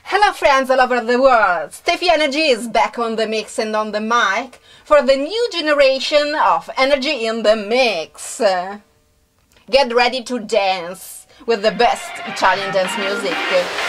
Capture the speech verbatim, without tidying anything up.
Hello friends all over the world, Stefy N R G is back on the mix and on the mic for the new generation of Energy in the Mix. Get ready to dance with the best Italian dance music.